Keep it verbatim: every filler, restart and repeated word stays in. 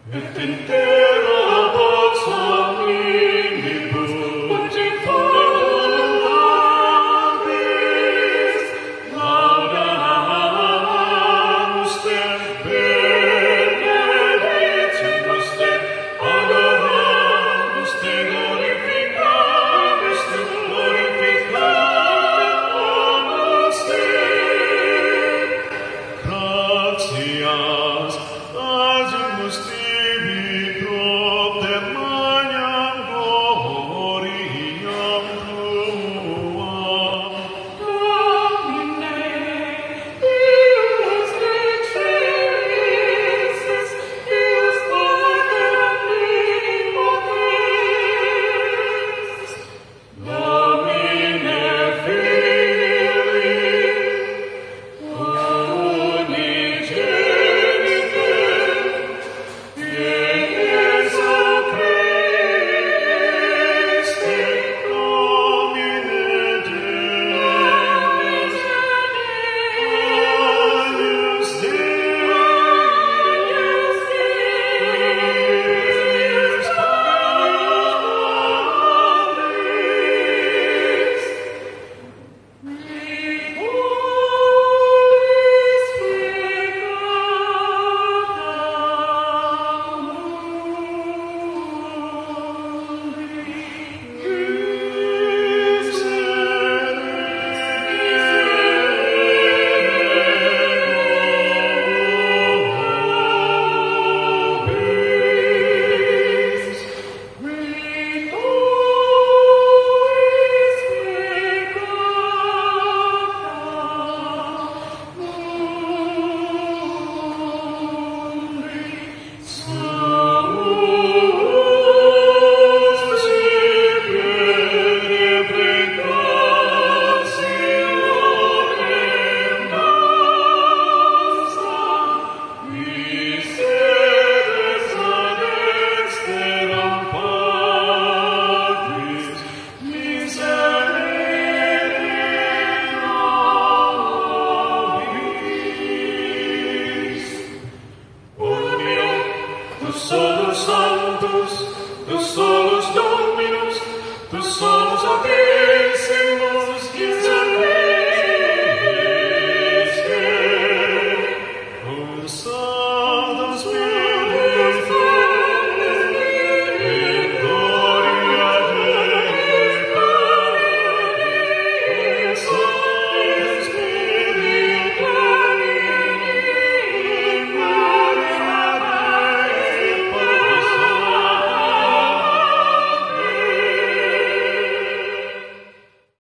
et in terra vox hominibus voluntatis laudamus te, benedicimus te, adoramus te, glorificamus te, glorificamus te. Gratias agimus tibi propter magnam gloriam tuam. Domine, Deus excelsis, Deus Pater omnipotens, Domine Filii, unigenite, Iesu Christe, Domine Deus, Agnus Dei, Deus Patris, Tu solus Sanctus, Tu solus Dominus, Tu solus Agnus